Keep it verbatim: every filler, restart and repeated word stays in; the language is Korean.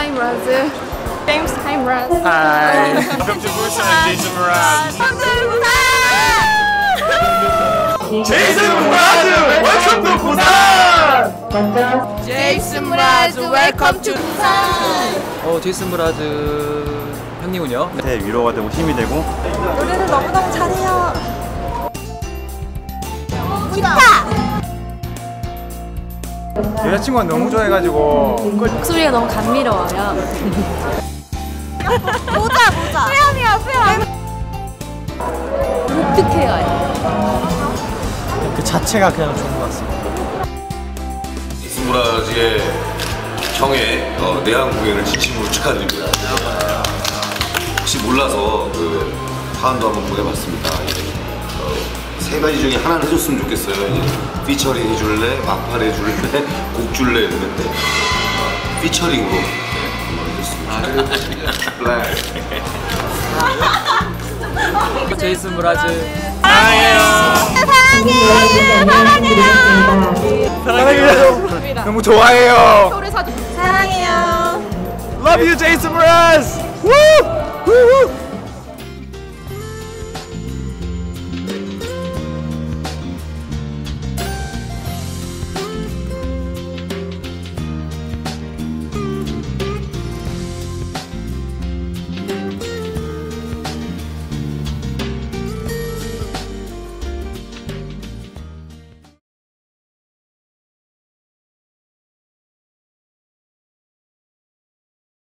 Hi, Mraz. James, hi, Mraz. Hi. Welcome to Busan, Jason Mraz. Jason Mraz, welcome to Busan. Jason Mraz, welcome to Busan. 어, 제이슨 브라즈 형님은요? 네, 위로가 되고 힘이 되고. 노래를 너무너무 잘해요. 기타! 여자친구가 너무 좋아해가지고 목소리가 너무 감미로워요. 모자 모자. 수염이야, 수염. 독특해요. 그 자체가 그냥 좋은 것 같습니다. 제이슨 브라즈의 형의 어, 내한 공연을 진심으로 축하드립니다. 혹시 몰라서 그 파안도 한번 보내봤습니다. 어, 세 가지 중에 하나는 해줬으면 좋겠어요. 이제 피처링 해줄래, 막판 해줄래, 곡 줄래 이랬는데 어, 피처링으로 한번 해줬으면 좋겠습니다. 제이슨 브라즈 사랑해요. 사랑해요. 사랑해요. 너무 좋아해요. 표를 사줘. 사랑해요. Love you, Jason Mraz. Woo! Woo! Woo!